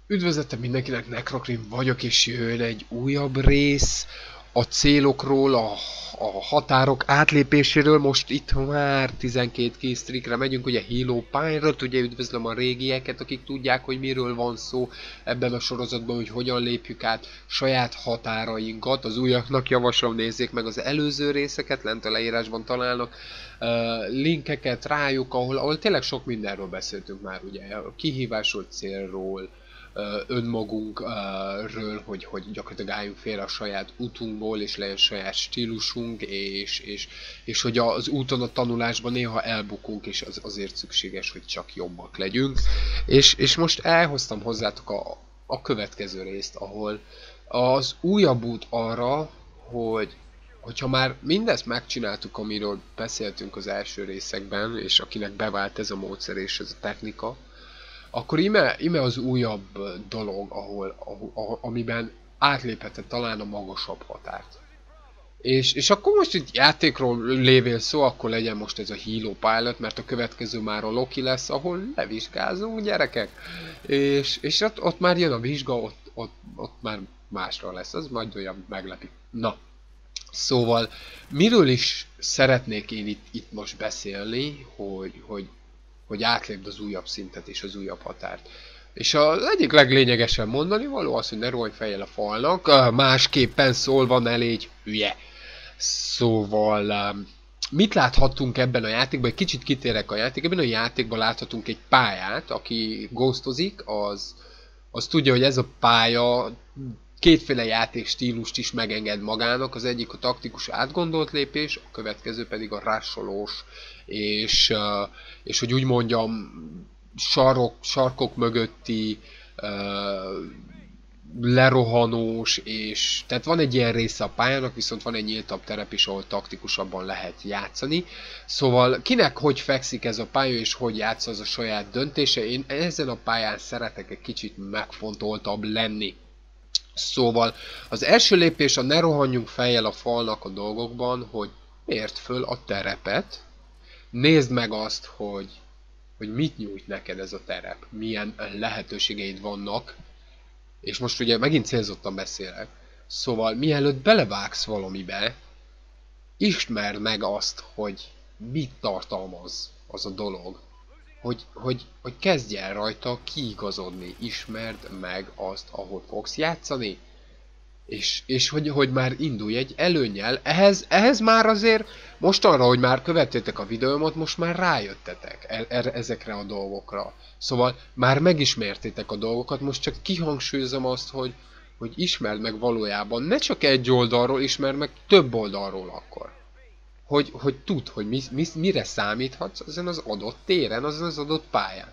Üdvözletem mindenkinek, Necrokrim vagyok, és jön egy újabb rész a célokról, a határok átlépéséről. Most itt már 12 killstreakre megyünk, ugye Halo Pirate, ugye üdvözlöm a régieket, akik tudják, hogy miről van szó ebben a sorozatban, hogy hogyan lépjük át saját határainkat. Az újaknak javaslom, nézzék meg az előző részeket, lent a leírásban találnak linkeket rájuk, ahol tényleg sok mindenről beszéltünk már, ugye a kihívásról, célról, önmagunkról, hogy gyakorlatilag álljunk félre a saját útunkból, és legyen saját stílusunk, és hogy az úton, a tanulásban néha elbukunk, és azért szükséges, hogy csak jobbak legyünk. És most elhoztam hozzátok a következő részt, ahol az újabb út arra, hogyha már mindezt megcsináltuk, amiről beszéltünk az első részekben, és akinek bevált ez a módszer és ez a technika, akkor ime az újabb dolog, amiben átlépheted talán a magasabb határt. És akkor most itt játékról lévén szó, akkor legyen most ez a Halo Pilot, mert a következő már a Loki lesz, ahol levizsgázunk, gyerekek. És ott már jön a vizsga, ott már másra lesz, az majd olyan meglepi. Na, szóval miről is szeretnék én itt most beszélni, hogy átlépd az újabb szintet és az újabb határt. És az egyik leglényegesebb mondani való az, hogy ne rohanj fejjel a falnak, másképpen szólva ne légy hülye. Szóval, mit láthattunk ebben a játékban? Egy kicsit kitérek a játékban. Ebben a játékban láthatunk egy pályát, aki ghostozik, az tudja, hogy ez a pálya kétféle játékstílust is megenged magának, az egyik a taktikus átgondolt lépés, a következő pedig a rusholós, és hogy úgy mondjam, sarkok mögötti lerohanós, és tehát van egy ilyen része a pályának, viszont van egy nyíltabb terep is, ahol taktikusabban lehet játszani. Szóval kinek hogy fekszik ez a pálya, és hogy játsza, az a saját döntése. Én ezen a pályán szeretek egy kicsit megfontoltabb lenni. Szóval az első lépés a ne rohanjunk fejjel a falnak a dolgokban, hogy érd föl a terepet, nézd meg azt, hogy mit nyújt neked ez a terep, milyen lehetőségeid vannak, és most ugye megint célzottan beszélek, szóval mielőtt belevágsz valamibe, ismerd meg azt, hogy mit tartalmaz az a dolog, hogy kezdj el rajta kiigazodni, ismerd meg azt, ahol fogsz játszani, és hogy már indulj egy előnnyel. Ehhez már azért, mostanra, hogy már követtétek a videómat, most már rájöttetek ezekre a dolgokra. Szóval már megismertétek a dolgokat, most csak kihangsúlyozom azt, hogy ismerd meg valójában, ne csak egy oldalról, ismerd meg több oldalról akkor. Hogy tudd, hogy mire számíthatsz ezen az adott téren, azon az adott pályán.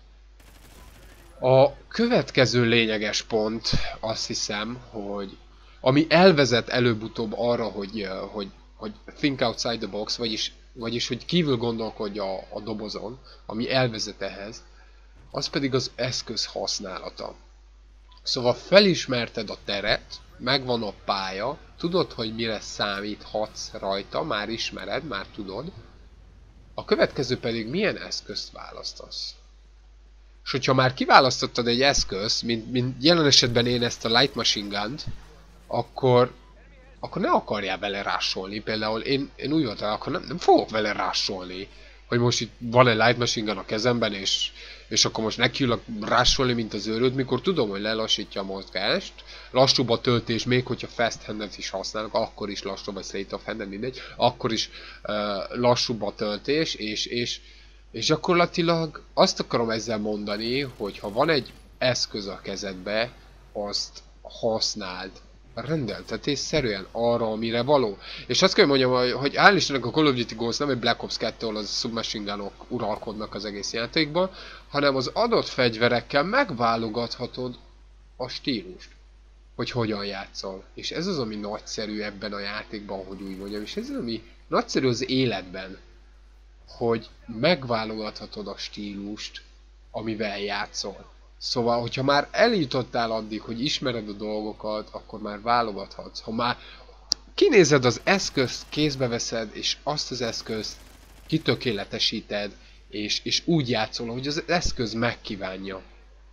A következő lényeges pont, azt hiszem, hogy ami elvezet előbb-utóbb arra, hogy think outside the box, vagyis hogy kívül gondolkodj a dobozon, ami elvezet ehhez, az pedig az eszköz használata. Szóval felismerted a teret, megvan a pálya, tudod, hogy mire számíthatsz rajta, már ismered, már tudod. A következő pedig milyen eszközt választasz. És hogyha már kiválasztottad egy eszközt, mint jelen esetben én ezt a Light Machine Gun-t, akkor ne akarjál vele rásolni. Például én úgy voltam, akkor nem fogok vele rásolni. Hogy most itt van egy Light Machine Gun a kezemben, és akkor most nekiülök rásolni, mint az őrült, mikor tudom, hogy lelassítja a mozgást. Lassúbb a töltés, még hogyha Fast Handet is használok, akkor is lassúbb, vagy Slate of Handet, mindegy, akkor is lassúbb a töltés, és gyakorlatilag azt akarom ezzel mondani, hogy ha van egy eszköz a kezedbe, azt használd rendeltetésszerűen arra, amire való. És azt kell mondjam, hogy hál' Istennek a Call of Duty Ghost nem egy Black Ops 2, ahol az submachine gunok uralkodnak az egész játékban, hanem az adott fegyverekkel megválogathatod a stílust, hogy hogyan játszol. És ez az, ami nagyszerű ebben a játékban, hogy úgy mondjam, és ez az, ami nagyszerű az életben, hogy megválogathatod a stílust, amivel játszol. Szóval, hogyha már eljutottál addig, hogy ismered a dolgokat, akkor már válogathatsz. Ha már kinézed az eszközt, kézbe veszed, és azt az eszközt kitökéletesíted, és úgy játszol, hogy az eszköz megkívánja.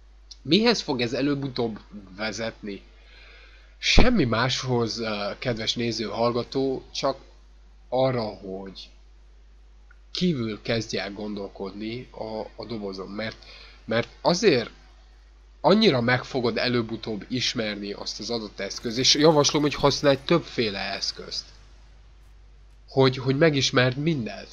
Mihez fog ez előbb-utóbb vezetni? Semmi máshoz, kedves néző, hallgató, csak arra, hogy kívül kezdj el gondolkodni a dobozon, mert azért annyira meg fogod előbb-utóbb ismerni azt az adott eszközt, és javaslom, hogy használj többféle eszközt, hogy megismerd mindent.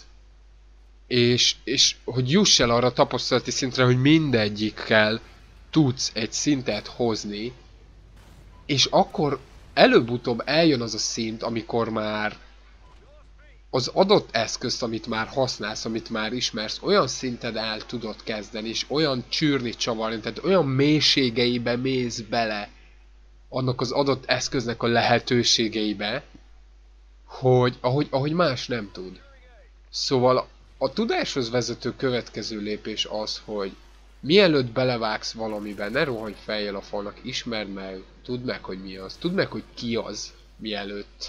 És hogy juss el arra tapasztalati szintre, hogy mindegyikkel tudsz egy szintet hozni, és akkor előbb-utóbb eljön az a szint, amikor már az adott eszközt, amit már használsz, amit már ismersz, olyan szinten el tudod kezdeni, és olyan csűrni, csavarni, tehát olyan mélységeibe mész bele annak az adott eszköznek a lehetőségeibe, hogy ahogy más nem tud. Szóval a tudáshoz vezető következő lépés az, hogy mielőtt belevágsz valamiben, ne rohanj fejjel a falnak, ismerd meg, tudd meg, hogy mi az, tudd meg, hogy ki az, mielőtt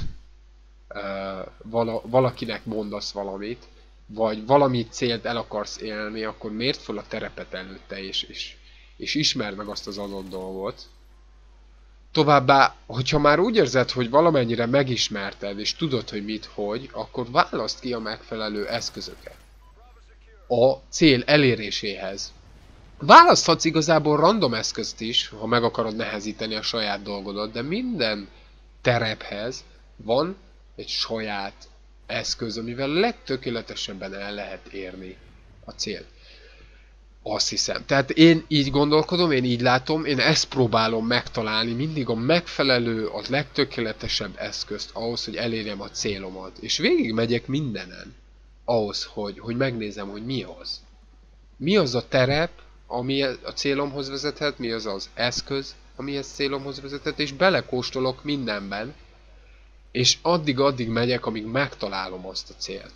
valakinek mondasz valamit, vagy valami célt el akarsz élni, akkor mérd fel a terepet előtte, és ismerd meg azt az adott dolgot. Továbbá, hogyha már úgy érzed, hogy valamennyire megismerted, és tudod, hogy mit, hogy, akkor válaszd ki a megfelelő eszközöket a cél eléréséhez. Választhatsz igazából random eszközt is, ha meg akarod nehezíteni a saját dolgodat, de minden terephez van egy saját eszköz, amivel legtökéletesebben el lehet érni a célt. Azt hiszem. Tehát én így gondolkodom, én így látom, én ezt próbálom megtalálni, mindig a megfelelő, a legtökéletesebb eszközt ahhoz, hogy elérjem a célomat. És végig megyek mindenen ahhoz, hogy megnézem, hogy mi az. Mi az a terep, ami a célomhoz vezethet, mi az az eszköz, ami ezt célomhoz vezethet, és belekóstolok mindenben, és addig megyek, amíg megtalálom azt a célt,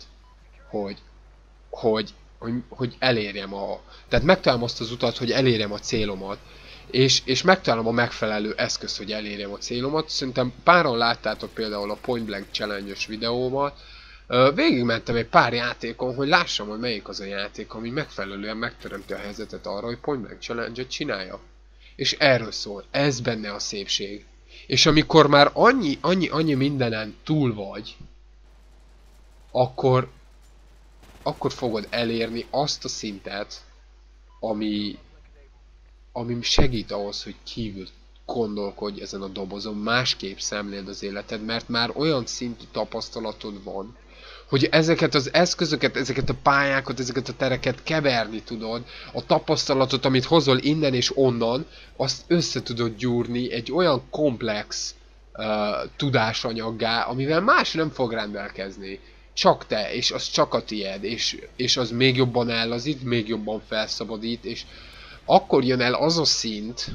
hogy elérjem tehát megtalálom azt az utat, hogy elérjem a célomat, és megtalálom a megfelelő eszközt, hogy elérjem a célomat. Szerintem páran láttátok például a Point Blank Challenge-ös videómat. Végigmentem egy pár játékon, hogy lássam, hogy melyik az a játék, ami megfelelően megteremti a helyzetet arra, hogy Point Blank Challenge-et csinálja. És erről szól, ez benne a szépség. És amikor már annyi mindenen túl vagy, akkor fogod elérni azt a szintet, ami segít ahhoz, hogy kívül gondolkodj ezen a dobozon, másképp szemléld az életed, mert már olyan szintű tapasztalatod van, hogy ezeket az eszközöket, ezeket a pályákat, ezeket a tereket keverni tudod, a tapasztalatot, amit hozol innen és onnan, azt össze tudod gyúrni egy olyan komplex tudásanyaggá, amivel más nem fog rendelkezni. Csak te, és az csak a tied, és az még jobban ellazít, még jobban felszabadít, és akkor jön el az a szint,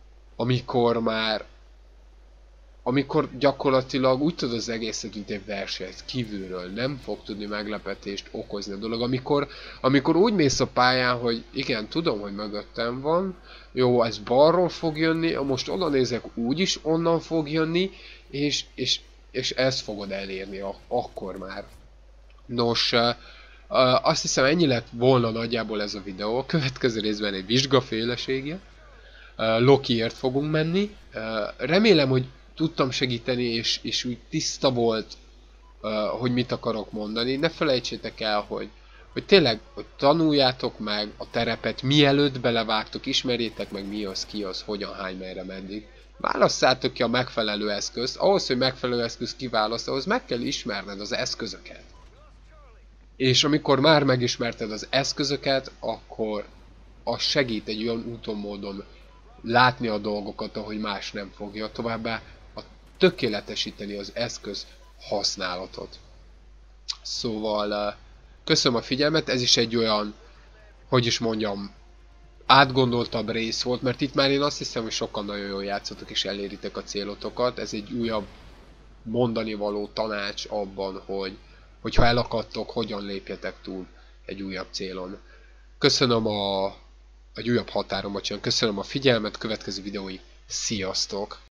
amikor gyakorlatilag úgy tudod az egészet, mint egy versenyt kívülről, nem fog tudni meglepetést okozni a dolog. Amikor úgy mész a pályán, hogy igen, tudom, hogy mögöttem van, jó, ez balról fog jönni, most oda nézek, úgyis onnan fog jönni, és ezt fogod elérni akkor már. Nos, azt hiszem ennyi lett volna nagyjából ez a videó. A következő részben egy vizsgafélesége. Lokiért fogunk menni. Remélem, hogy tudtam segíteni, és úgy tiszta volt, hogy mit akarok mondani. Ne felejtsétek el, hogy tényleg hogy tanuljátok meg a terepet, mielőtt belevágtok, ismerjétek meg mi az, ki az, hogyan, hány, merre, meddig. Válasszátok ki a megfelelő eszközt. Ahhoz, hogy megfelelő eszközt kiválaszt, ahhoz meg kell ismerned az eszközöket. És amikor már megismerted az eszközöket, akkor az segít egy olyan úton, módon látni a dolgokat, ahogy más nem fogja, továbbá tökéletesíteni az eszköz használatot. Szóval köszönöm a figyelmet, ez is egy olyan, hogy is mondjam, átgondoltabb rész volt, mert itt már én azt hiszem, hogy sokan nagyon jól játszotok és eléritek a célotokat. Ez egy újabb mondani való tanács abban, hogy ha elakadtok, hogyan lépjetek túl egy újabb célon. Köszönöm egy újabb határon, köszönöm a figyelmet, következő videóig, sziasztok!